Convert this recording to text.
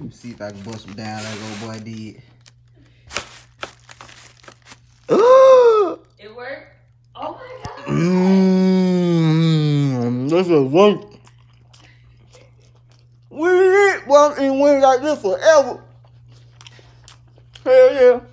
See if I can bust him down like old boy did. It worked? Oh my God. This is one. We eat one and win like this forever. Hell yeah.